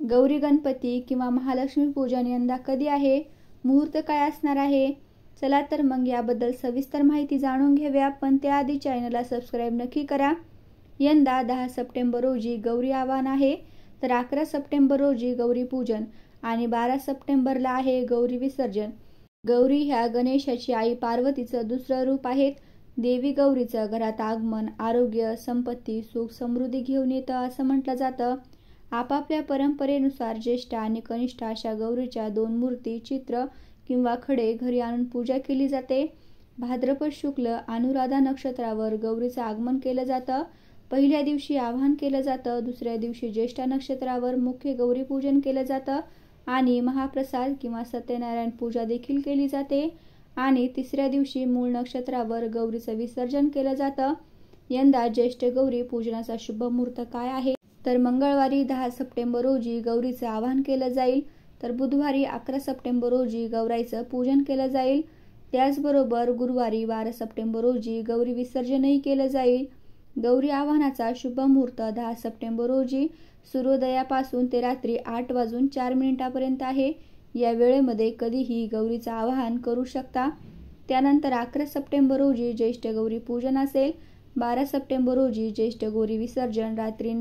गौरी गणपती किंवा महालक्ष्मी पूजन यंदा कधी आहे? मुहूर्त काय असणार आहे? चला तर मग याबद्दल सविस्तर माहिती जाणून घेऊया, पण त्याआधी चॅनलला सबस्क्राईब नक्की करा। यंदा 10 सप्टेंबर रोजी गौरी आवाहन आहे, तर 11 सप्टेंबर रोजी गौरी पूजन आणि 12 सप्टेंबरला आहे गौरी विसर्जन। गौरी ह्या गणेशाची आई पार्वतीचं दुसरं रूप आहेत। देवी गौरीचं घरात आगमन आरोग्य, संपत्ती, सुख, समृद्धी घेऊन येतं असं म्हटलं जातं। आपापल्या परंपरेनुसार ज्येष्ठ आणि कनिष्ठ अशा गौरीच्या 2 मूर्ती, चित्र किंवा खडे घरी आणून पूजा केली जाते। भाद्रपद शुक्ल अनुराधा नक्षत्रावर गौरीचं आगमन केलं जातं। पहिल्या दिवशी आवाहन केलं जातं, दुसऱ्या दिवशी ज्येष्ठ नक्षत्रावर मुख्य गौरी पूजन केलं जातं आणि महाप्रसाद किंवा सत्यनारायण पूजा देखील केली जाते आणि तिसऱ्या दिवशी मूळ नक्षत्रावर गौरीचं विसर्जन केलं जातं। यंदा ज्येष्ठ गौरी पूजनाचा शुभ मुहूर्त काय आहे? तर मंगळवारी 10 सप्टेंबर रोजी गौरीचं आवाहन केलं जाईल, तर बुधवारी 11 सप्टेंबर रोजी गौराईचं पूजन केलं जाईल। त्याचबरोबर गुरुवारी 12 सप्टेंबर रोजी गौरी विसर्जनही केलं जाईल। गौरी आवाहनाचा शुभ मुहूर्त 10 सप्टेंबर रोजी सूर्योदयापासून ते रात्री 8:04 आहे। या वेळेमध्ये कधीही गौरीचं आवाहन करू शकता। त्यानंतर 11 सप्टेंबर रोजी ज्येष्ठ गौरी पूजन असेल। 12 सप्टेंबर रोजी ज्येष्ठ गौरी विसर्जन रात्री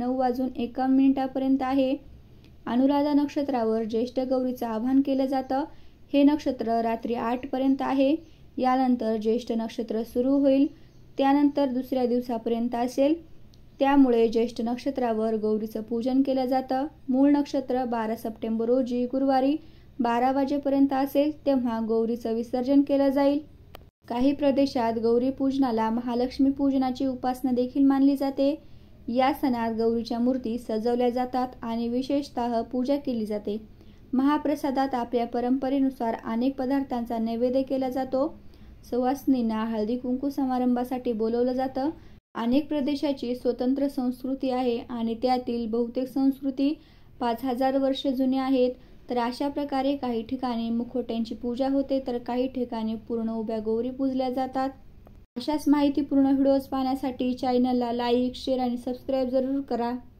9:51 आहे। अनुराधा नक्षत्रावर ज्येष्ठ गौरीचं आवाहन केलं जातं। हे नक्षत्र रात्री 8 पर्यंत आहे। यानंतर ज्येष्ठ नक्षत्र सुरू होईल, त्यानंतर दुसऱ्या दिवसापर्यंत असेल। त्यामुळे ज्येष्ठ नक्षत्रावर गौरीचं पूजन केलं जातं। मूळ नक्षत्र 12 सप्टेंबर रोजी गुरुवारी 12 वाजेपर्यंत असेल, तेव्हा गौरीचं विसर्जन केलं जाईल। काही प्रदेशात गौरी पूजनाला महालक्ष्मी पूजनाची उपासना देखील मानली जाते। या सणात गौरीच्या मूर्ती सजवल्या जातात आणि विशेषतः पूजा केली जाते। महाप्रसादात आपल्या परंपरेनुसार अनेक पदार्थांचा नैवेद्य केला जातो। सुवासिनींना हळदी कुंकू समारंभासाठी बोलवलं जातं। अनेक प्रदेशाची स्वतंत्र संस्कृती आहे आणि त्यातील बहुतेक संस्कृती 5000 वर्ष जुन्या आहेत। तर अशा प्रकारे काही ठिकाणी मुखवट्यांची पूजा होते, तर काही ठिकाणी पूर्ण उभ्या गौरी पूजल्या जातात। अशाच माहितीपूर्ण व्हिडिओज पाहण्यासाठी चॅनलला लाईक, शेअर आणि सबस्क्राईब जरूर करा।